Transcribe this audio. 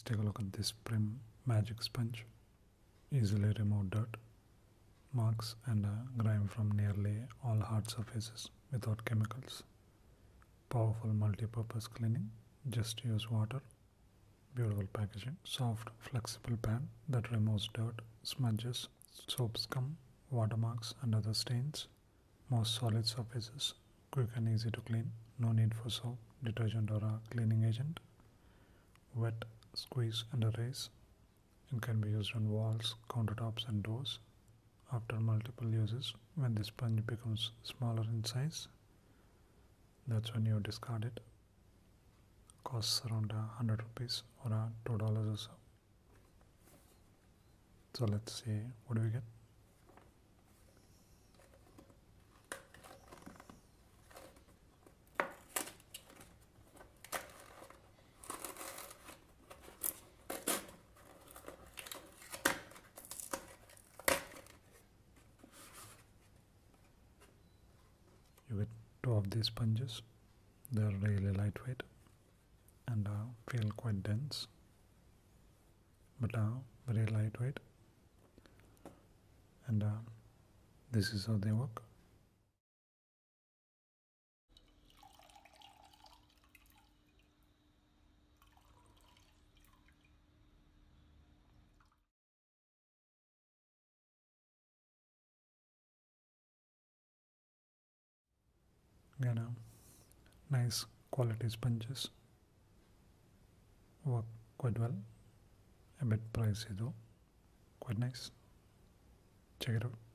Take a look at this Prim Magic Sponge. Easily remove dirt, marks and grime from nearly all hard surfaces without chemicals. Powerful multi-purpose cleaning. Just use water. Beautiful packaging. Soft, flexible pad that removes dirt, smudges, soap scum, watermarks and other stains. Most solid surfaces. Quick and easy to clean. No need for soap, detergent or a cleaning agent. Wet, squeeze and erase. It can be used on walls, countertops and doors. After multiple uses, when the sponge becomes smaller in size, that's when you discard it. Costs around 100 rupees or $2 or so. So let's see, what do we get? You get two of these sponges. They are really lightweight and feel quite dense, but very lightweight. And this is how they work. Again, nice quality sponges. Work quite well. A bit pricey though. Quite nice. Check it out.